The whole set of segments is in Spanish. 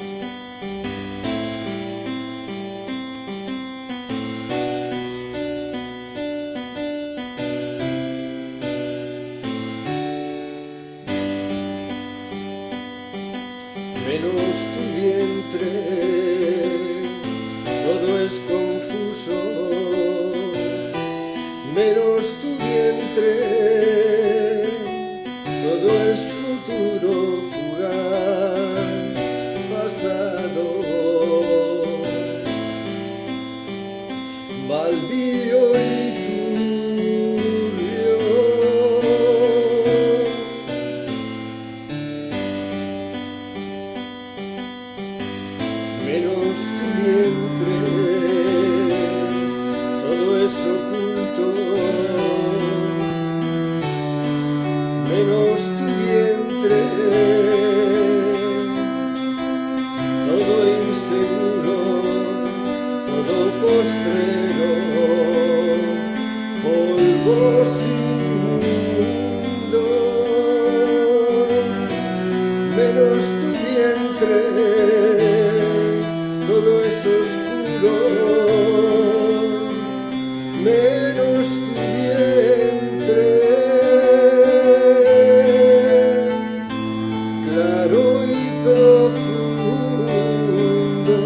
Menos tu vientre, todo es confuso. Menos tu vientre, todo es futuro, fugaz, pasado, baldío y turbio. Menos tu vientre, todo es oculto. Menos tu vientre, todo inseguro, todo postrero, polvo sin mundo. Menos tu vientre, todo es oscuro, menos tu vientre, claro y profundo.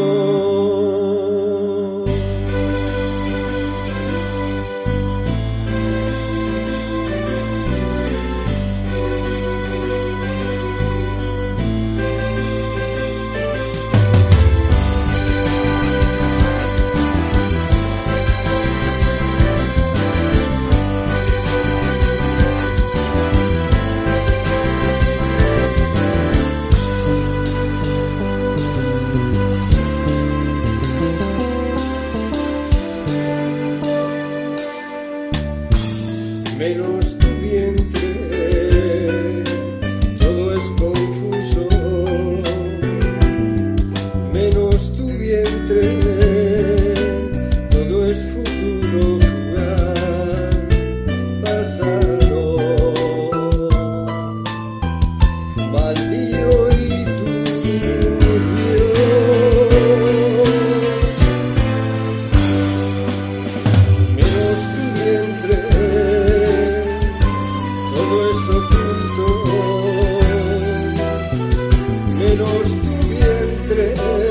Menos tu vientre, todo es confuso. Menos tu vientre, todo es futuro, fugaz, pasado, baldío y turbio. Menos tu vientre, todo es oculto, menos tu vientre.